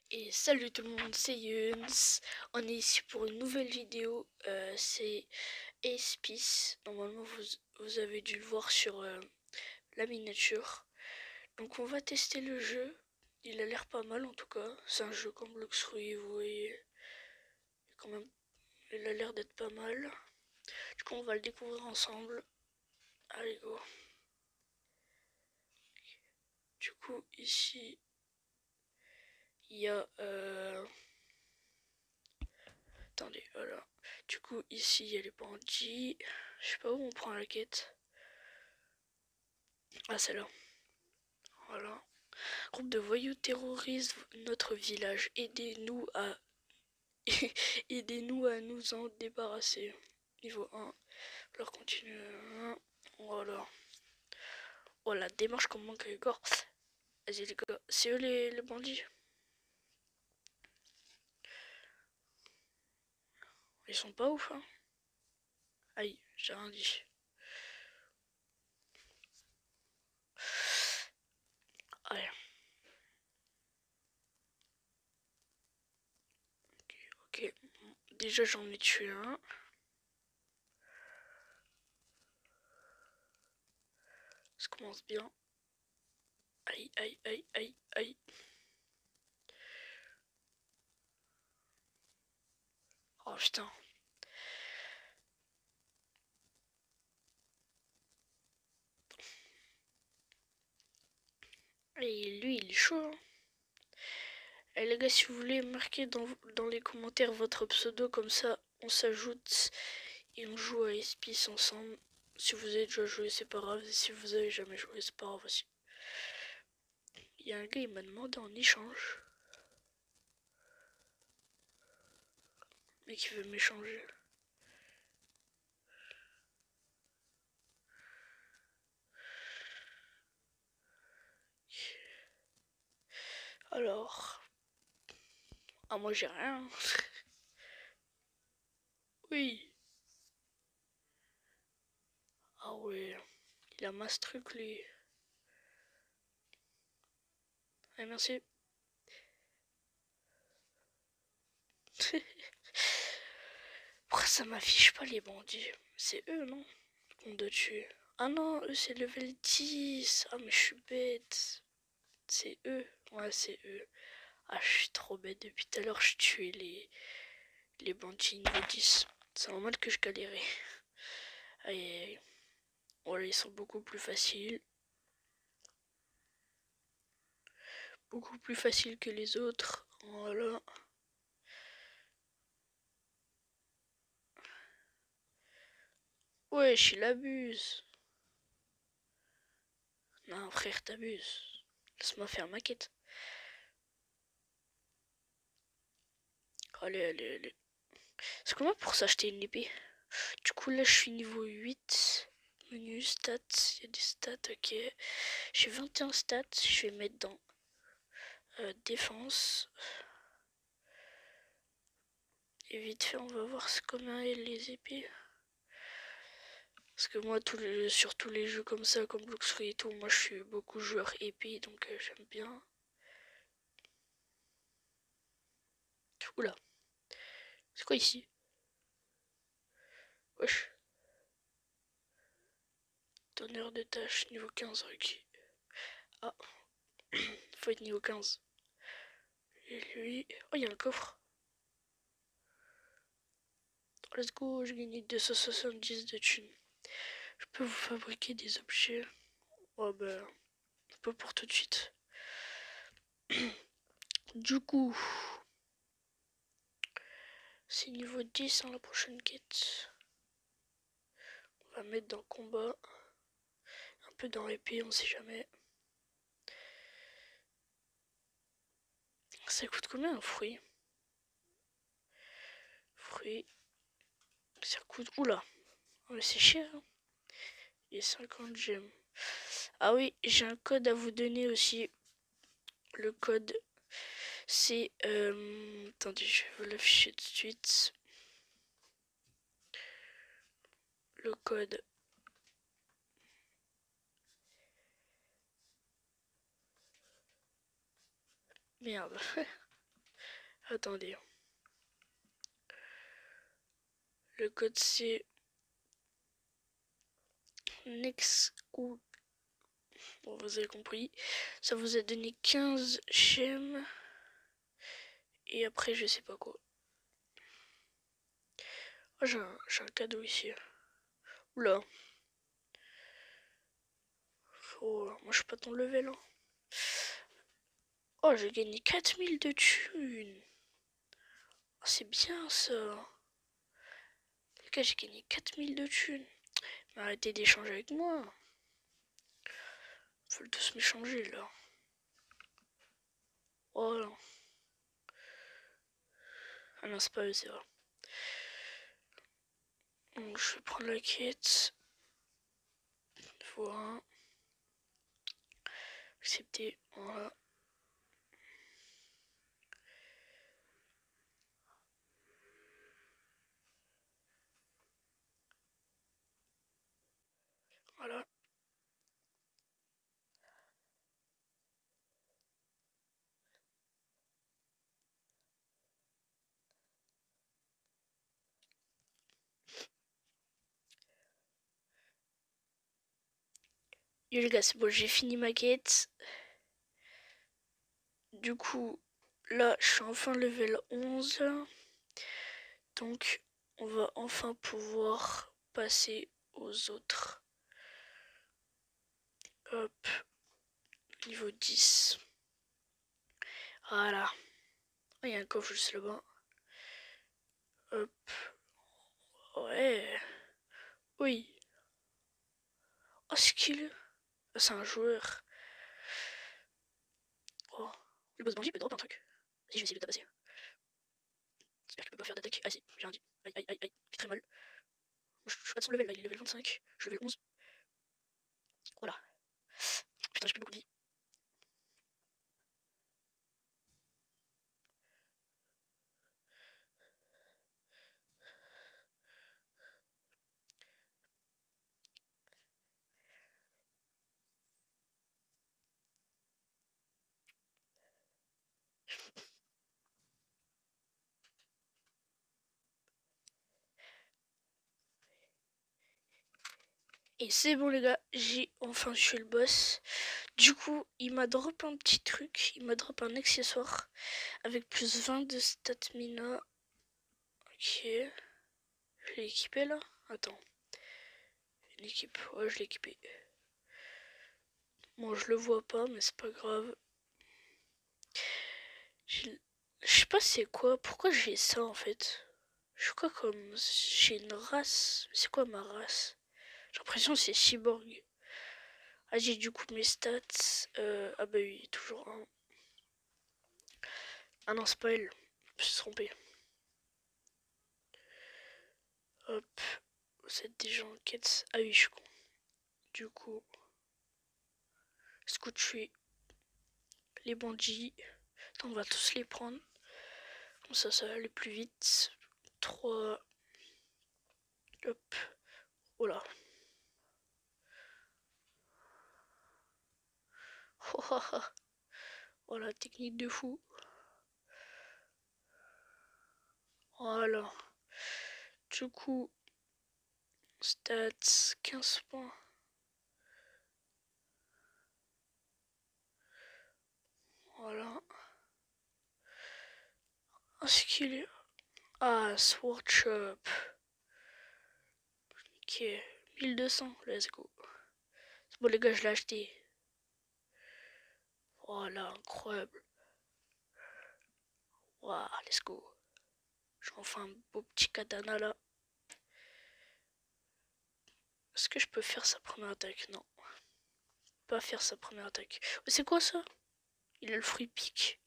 Et salut tout le monde, c'est Yuns. On est ici pour une nouvelle vidéo. C'est Ace Peace. Normalement, vous avez dû le voir sur la miniature. Donc, on va tester le jeu. Il a l'air pas mal en tout cas. C'est un jeu comme Bloxruy, vous voyez. Quand même, il a l'air d'être pas mal. Du coup, on va le découvrir ensemble. Allez, go. Du coup, ici, il y a. Attendez, voilà. Du coup, ici, il y a les bandits. Je sais pas où on prend la quête. Ah, c'est là. Voilà. Groupe de voyous terrorisent notre village. Aidez-nous à... Aidez-nous à nous en débarrasser. Niveau 1. Alors continue. Voilà. Voilà, démarche comme manque de corps. Vas-y les gars. C'est eux les bandits. Ils sont pas ouf, hein. Aïe, j'ai rien dit. Allez. Ok. Déjà j'en ai tué un. Ça commence bien. Aïe, aïe, aïe, aïe, aïe. Oh putain. Et lui, il est chaud, hein. Et les gars, si vous voulez, marquez dans les commentaires votre pseudo, comme ça on s'ajoute et on joue à Espice ensemble. Si vous avez déjà joué, c'est pas grave. Et si vous avez jamais joué, c'est pas grave aussi. Il y a un gars, il m'a demandé en échange. Mais qui veut m'échanger. Alors. Ah, moi j'ai rien. Oui. Ah ouais. Il a masse truc lui. Allez, merci. Pourquoi ça m'affiche pas les bandits? C'est eux, non? Qu'on doit tuer. Ah non, eux c'est level 10. Ah mais je suis bête. C'est eux. Ouais, c'est eux. Ah, je suis trop bête. Depuis tout à l'heure, je tuais les bandits niveau 10. C'est normal que je galérais. Aïe, aïe, aïe. Voilà, ils sont beaucoup plus faciles. Beaucoup plus faciles que les autres. Voilà. Wesh, il abuse. Non, frère, t'abuses. Laisse-moi faire ma quête. Allez, allez, allez. C'est comment pour s'acheter une épée? Du coup, là, je suis niveau 8. Menu, stats. Il y a des stats, ok. J'ai 21 stats. Je vais mettre dans défense. Et vite fait, on va voir combien est les épées. Parce que moi, sur tous les jeux comme ça, comme Bloxroy et tout, moi je suis beaucoup joueur épée, donc j'aime bien. Oula. C'est quoi ici? Wesh. Donneur de tâches, niveau 15 requis. Ah. Faut être niveau 15. Et lui... Oh, il y a un coffre. Let's go, j'ai gagné 270 de thunes. Je peux vous fabriquer des objets. Oh bah, pas pour tout de suite. Du coup, c'est niveau 10 dans la prochaine quête. On va mettre dans combat. Un peu dans épée, on sait jamais. Ça coûte combien un fruit? Fruit. Ça coûte... Oula. Oh, mais c'est cher, hein. Et 50 gemmes. Ah oui, j'ai un code à vous donner aussi. Le code, c'est... attendez, je vais vous l'afficher tout de suite. Le code... Merde. Attendez. Le code c'est Next. Bon, vous avez compris. Ça vous a donné 15 gemmes. Et après, je sais pas quoi. Oh, j'ai un cadeau ici. Oula. Oh, moi je suis pas ton level. Hein. Oh, j'ai gagné 4000 de thunes. Oh, c'est bien ça. Les gars, j'ai gagné 4000 de thunes. Mais arrêtez d'échanger avec moi. Ils veulent tous m'échanger là. Oh non. Ah non, c'est pas eux, c'est vrai. Donc je vais prendre la quête. Voilà. Accepter. Voilà. Voilà. Yo les gars, c'est bon, j'ai fini ma quête. Du coup, là, je suis enfin level 11. Donc, on va enfin pouvoir passer aux autres. Hop, niveau 10. Voilà. Oh, il y a un coffre juste là-bas. Hop. Ouais. Oui. Oh, skill. C'est un joueur. Oh. Le boss bandit peut drop un truc. Vas-y, je vais essayer de le tabasser. J'espère qu'il peut pas faire d'attaque. Ah si, j'ai un dit. Aïe, aïe, aïe, aïe. Il fait très mal. Je suis pas de son level là, il est level 25. Je suis level 11. Voilà. Putain, j'ai plus beaucoup de vie. Et c'est bon les gars, j'ai enfin tué le boss. Du coup, il m'a drop un petit truc. Il m'a drop un accessoire avec plus 20 de stamina. Ok. Je l'ai équipé là. Attends. L'équipe. Ouais, je l'ai équipé. Bon, je le vois pas, mais c'est pas grave. Je sais pas c'est quoi. Pourquoi j'ai ça en fait? Je suis quoi comme. J'ai une race. C'est quoi ma race? J'ai l'impression que c'est cyborg. Ah, j'ai du coup mes stats. Ah bah oui, toujours un. Ah non, c'est pas elle. Je me suis trompé. Hop. Vous êtes déjà en quête. Ah oui, je suis con. Du coup. Est-ce que tu es les bandits? Attends, on va tous les prendre. Comme ça va aller plus vite. 3. Hop. Oh là. Voilà, technique de fou. Voilà. Du coup, stats 15 points. Voilà. Un skill. Ah, Sword Shop. Ok. 1200. Let's go. C'est bon, les gars, je l'ai acheté. Voilà, incroyable. Waouh, let's go. J'ai enfin un beau petit katana là. Est-ce que je peux faire sa première attaque? Non. Pas faire sa première attaque. Oh, c'est quoi ça? Il a le fruit pique.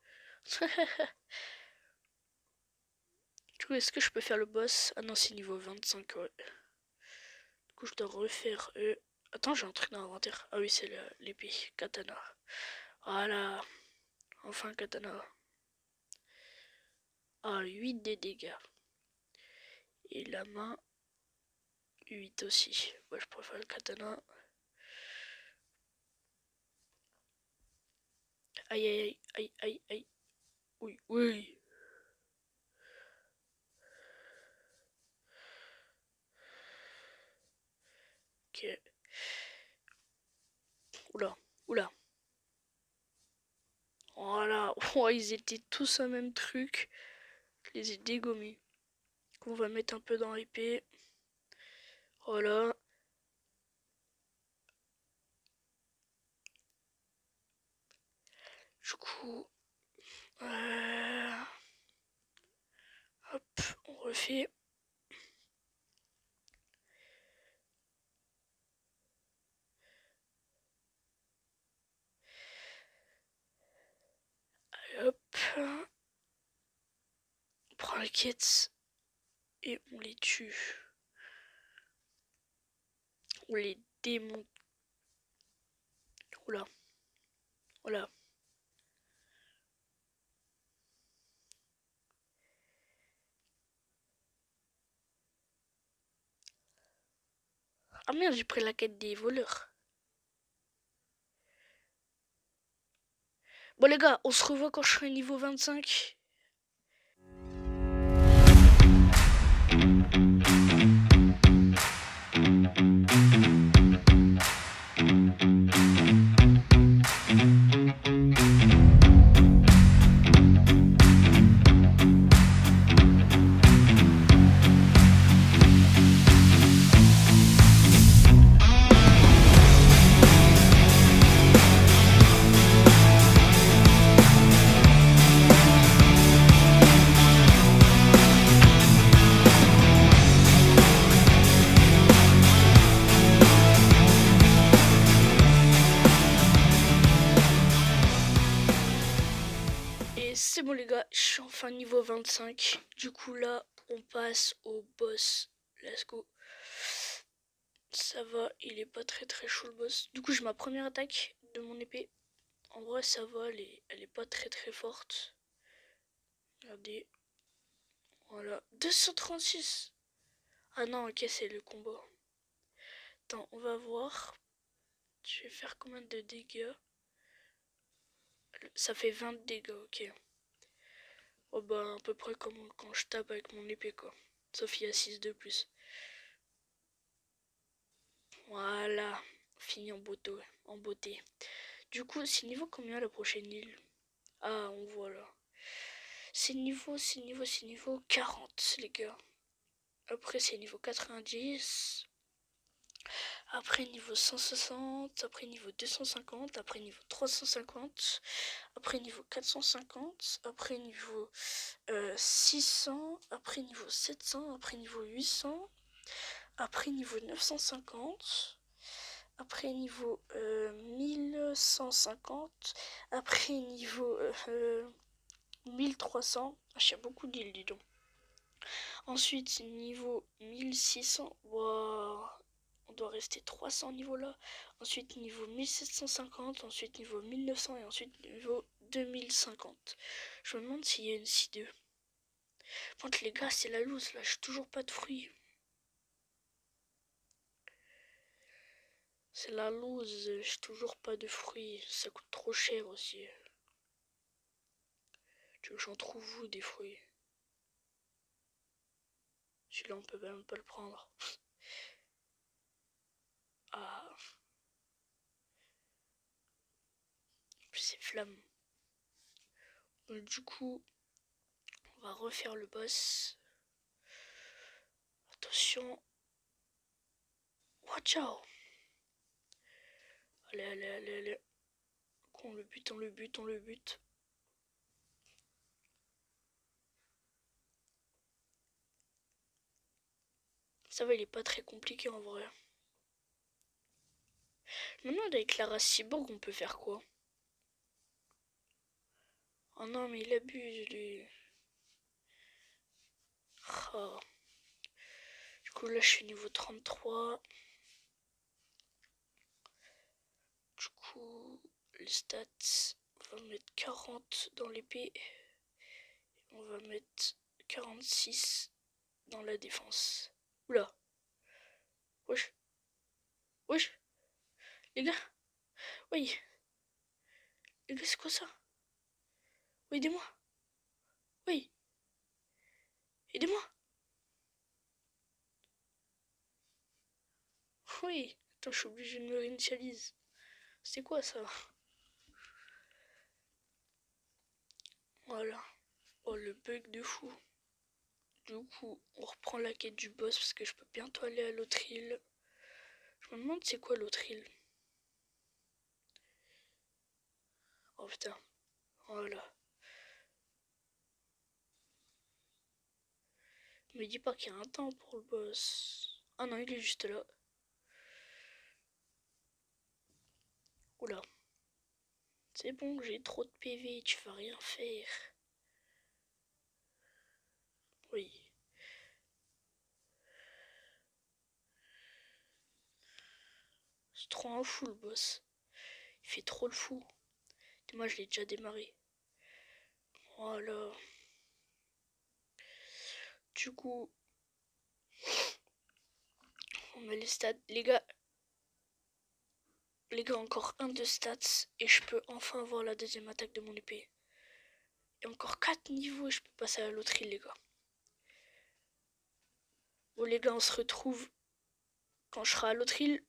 Du coup, est-ce que je peux faire le boss? Ah non, c'est niveau 25, ouais. Du coup, je dois refaire... Attends, j'ai un truc dans l'inventaire. Ah oui, c'est l'épée. Katana. Voilà. Enfin, katana. Ah, 8 de dégâts. Et la main, 8 aussi. Ouais, je préfère le katana. Aïe, aïe, aïe, aïe, aïe. Oui, oui. Oula. Voilà. Oh, ils étaient tous un même truc. Je les ai dégommés. On va mettre un peu dans l'épée. Voilà. Du coup, hop, on refait. Allez, hop. On prend la quête et on les tue. On les démonte. Oula. Voilà. Ah merde, j'ai pris la quête des voleurs. Bon les gars, on se revoit quand je serai niveau 25. Et c'est bon les gars, je suis enfin niveau 25. Du coup là, on passe au boss. Let's go. Ça va, il est pas très chaud le boss. Du coup j'ai ma première attaque de mon épée. En vrai ça va, elle est pas très forte. Regardez. Voilà. 236. Ah non, ok, c'est le combat. Attends, on va voir. Je vais faire combien de dégâts? Ça fait 20 dégâts, ok. Oh bah à peu près comme quand je tape avec mon épée quoi. Sauf il y a 6 de plus. Voilà. Fini en beauté. Du coup, c'est niveau combien la prochaine île? Ah, on voit là. C'est niveau 40 les gars. Après c'est niveau 90. Après niveau 160, après niveau 250, après niveau 350, après niveau 450, après niveau 600, après niveau 700, après niveau 800, après niveau 950, après niveau 1150, après niveau 1300. Ah, il y a beaucoup d'îles, dis donc. Ensuite, niveau 1600. Wow. On doit rester 300 niveaux là. Ensuite, niveau 1750. Ensuite, niveau 1900. Et ensuite, niveau 2050. Je me demande s'il y a une C2. Quand les gars, c'est la loose là. J'ai toujours pas de fruits. C'est la loose. J'ai toujours pas de fruits. Ça coûte trop cher aussi. Tu veux que j'en trouve où des fruits? Celui-là, on peut même pas le prendre. Ah. C'est flamme. Donc, du coup, on va refaire le boss. Attention. Watch out. Allez. On le bute. Ça va, il est pas très compliqué en vrai. Maintenant, avec la race cyborg, on peut faire quoi? Oh non, mais il abuse, lui. Oh. Du coup, là, je suis niveau 33. Du coup, les stats, on va mettre 40 dans l'épée. On va mettre 46 dans la défense. Oula. Wesh. Les gars. Oui. Les gars, c'est quoi ça? Oui, aidez-moi. Oui. Aidez-moi. Oui. Attends, je suis obligé de me réinitialiser. C'est quoi ça? Voilà. Oh, le bug de fou. Du coup, on reprend la quête du boss parce que je peux bientôt aller à l'autre île. Je me demande c'est quoi l'autre île. Oh putain. Voilà. Me dis pas qu'il y a un temps pour le boss. Ah non, il est juste là. Oula. C'est bon, j'ai trop de PV, tu vas rien faire. Oui. C'est trop un fou le boss. Il fait trop le fou. Et moi je l'ai déjà démarré. Voilà. Du coup, on met les stats. Les gars, encore un de stats et je peux enfin avoir la deuxième attaque de mon épée. Et encore 4 niveaux et je peux passer à l'autre île, les gars. Bon, les gars, on se retrouve quand je serai à l'autre île.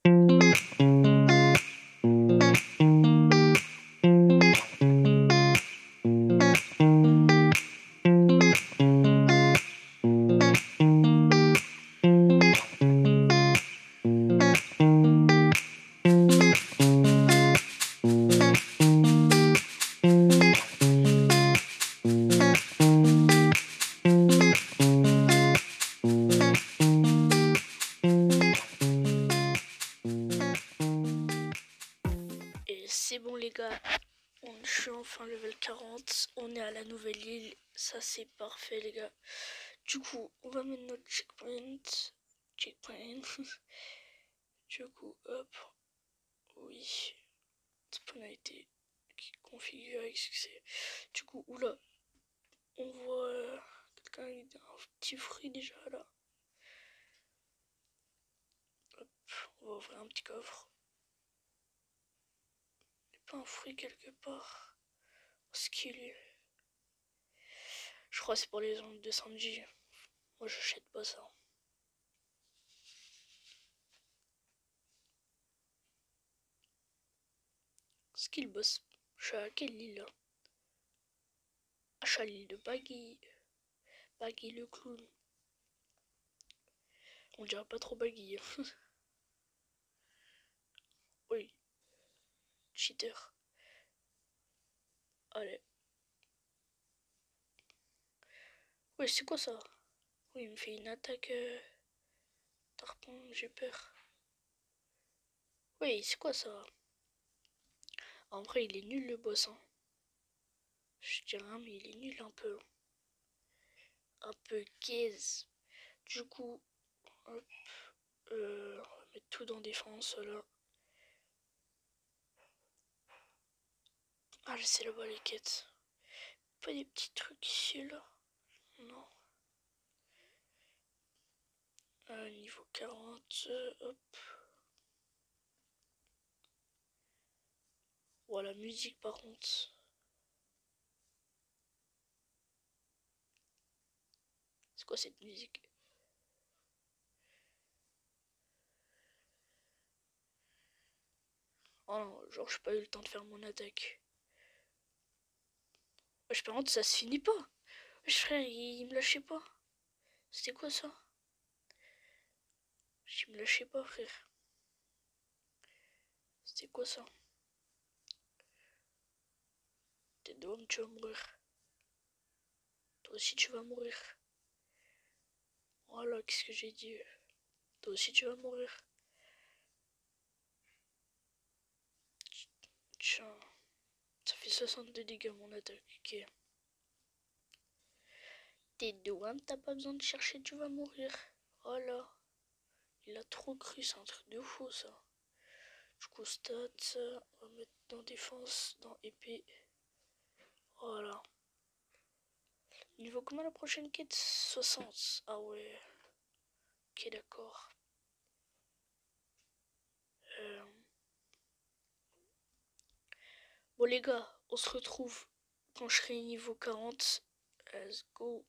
Et c'est bon les gars, je suis enfin level 40, on est à la nouvelle île, ça c'est parfait les gars. Du coup, on va mettre notre checkpoint. Du coup, hop, oui, spawn a été configuré avec succès. Du coup, oula, on voit quelqu'un avec un petit fruit déjà là. Hop, on va ouvrir un petit coffre. Il n'y a pas un fruit quelque part. Ce qu'il est. Je crois que c'est pour les ondes de Sanji. Moi j'achète pas ça. Skill boss. Je suis à quelle île là? Ah, je suis à l'île de Baggy. Baggy le clown. On dirait pas trop Baggy. Oui. Cheater. Allez. Oui, c'est quoi ça? Oui, il me fait une attaque. Tarpon, j'ai peur. Oui, c'est quoi ça? En vrai, il est nul le boss. Hein. Je dirais rien, mais il est nul un peu. Un peu gaze. Du coup, hop. On va mettre tout dans défense là. Ah, laissez là-bas les quêtes. Pas des petits trucs ici là. Non. Niveau 40. Hop. Voilà, musique par contre. C'est quoi cette musique? Oh non, genre j'ai pas eu le temps de faire mon attaque. Wesh, par contre ça se finit pas. Wesh frère, il me lâchait pas. C'était quoi ça? Il me lâchait pas frère. C'était quoi ça? T'es de homme, tu vas mourir. Toi aussi tu vas mourir. Voilà, qu'est-ce que j'ai dit? Toi aussi tu vas mourir. Tiens. Ça fait 62 dégâts mon attaque. Ok. T'es de homme, t'as pas besoin de chercher, tu vas mourir. Voilà. Il a trop cru, c'est un truc de fou ça. Du coup, stats, on va mettre dans défense, dans épée. Voilà. Niveau combien la prochaine quête? 60. Ah ouais. Ok, d'accord. Bon les gars, on se retrouve quand je serai niveau 40. Let's go.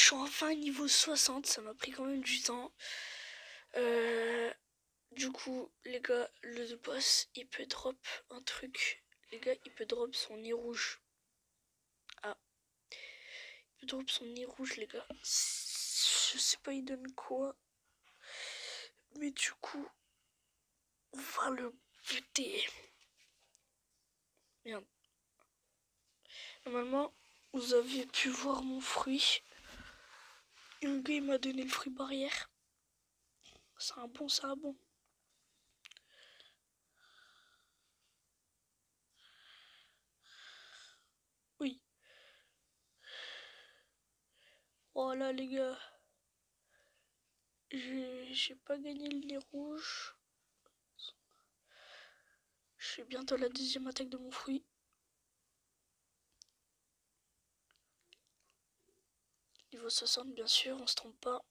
suis enfin niveau 60, ça m'a pris quand même du temps. Du coup, les gars, le boss, il peut drop un truc. Les gars, il peut drop son nez rouge. Ah. Il peut drop son nez rouge, les gars. Je sais pas, il donne quoi. Mais du coup, on va le buter. Merde. Normalement, vous avez pu voir mon fruit. Un gars, il m'a donné le fruit barrière. C'est un bon, c'est un bon. Oui. Voilà, les gars. J'ai pas gagné le nez rouge. Je fais bientôt la deuxième attaque de mon fruit. Niveau 60, bien sûr, on se trompe pas.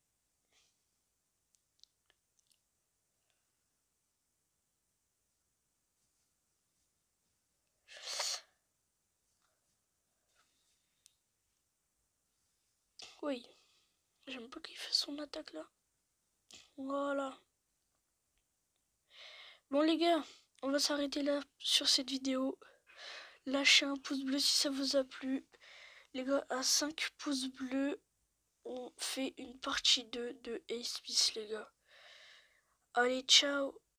Oui. J'aime pas qu'il fait son attaque là. Voilà. Bon les gars, on va s'arrêter là sur cette vidéo. Lâchez un pouce bleu si ça vous a plu. Les gars, à 5 pouces bleus, on fait une partie 2 de Ace Peace, les gars. Allez, ciao.